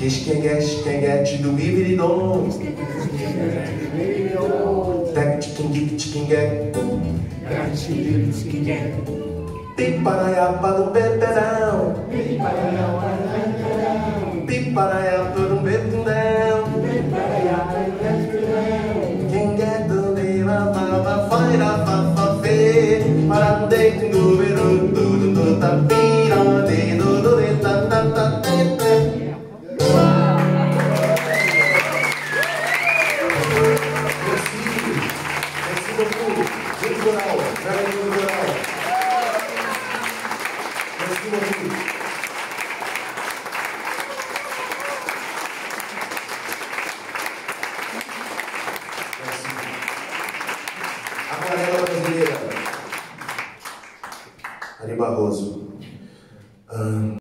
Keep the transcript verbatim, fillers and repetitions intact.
Esquengue, esquengue, do bibiridom. Tec, tiquingue, tiquingue. Piparaiapa do beberão. Piparaiapa do betundão. Quem é do leva, baba, vai na fafafê. Para um deito do veru, do do tapira, de do do de ta ta ta te te. Merci beaucoup. Joli coral, très joli coral. Merci beaucoup. Merci. Aquarela brasileira. Ari Barroso. Ah.